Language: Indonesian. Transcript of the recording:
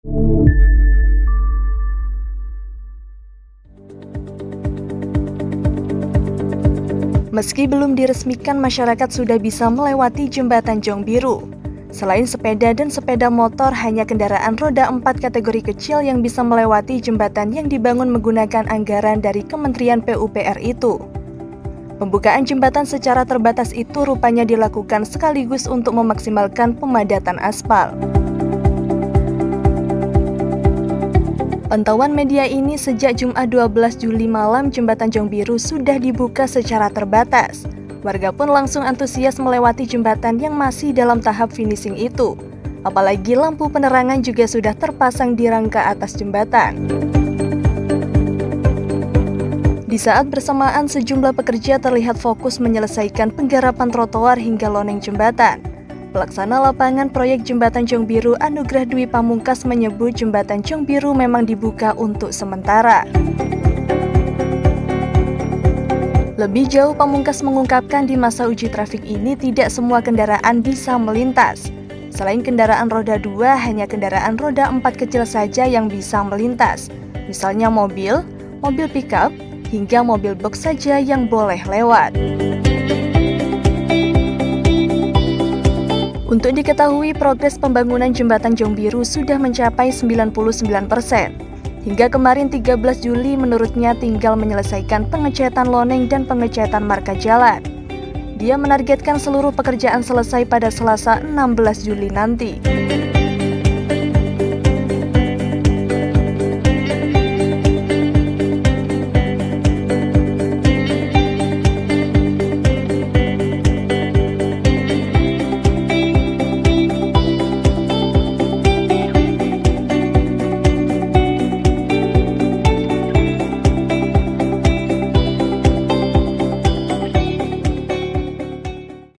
Meski belum diresmikan, masyarakat sudah bisa melewati jembatan Jong Biru. Selain sepeda dan sepeda motor, hanya kendaraan roda 4 kategori kecil yang bisa melewati jembatan yang dibangun menggunakan anggaran dari Kementerian PUPR itu. Pembukaan jembatan secara terbatas itu rupanya dilakukan sekaligus untuk memaksimalkan pemadatan aspal. Pantauan media ini, sejak Jumat 12 Juli malam, jembatan Jong Biru sudah dibuka secara terbatas. Warga pun langsung antusias melewati jembatan yang masih dalam tahap finishing itu. Apalagi lampu penerangan juga sudah terpasang di rangka atas jembatan. Di saat bersamaan, sejumlah pekerja terlihat fokus menyelesaikan penggarapan trotoar hingga loneng jembatan. Pelaksana lapangan proyek jembatan Jong Biru, Anugrah Dwi Pamungkas, menyebut jembatan Jong Biru memang dibuka untuk sementara. Lebih jauh, Pamungkas mengungkapkan di masa uji trafik ini tidak semua kendaraan bisa melintas. Selain kendaraan roda 2, hanya kendaraan roda 4 kecil saja yang bisa melintas. Misalnya mobil pickup, hingga mobil box saja yang boleh lewat. Untuk diketahui, progres pembangunan jembatan Jong Biru sudah mencapai 99%. Hingga kemarin 13 Juli, menurutnya tinggal menyelesaikan pengecatan loneng dan pengecatan marka jalan. Dia menargetkan seluruh pekerjaan selesai pada Selasa 16 Juli nanti.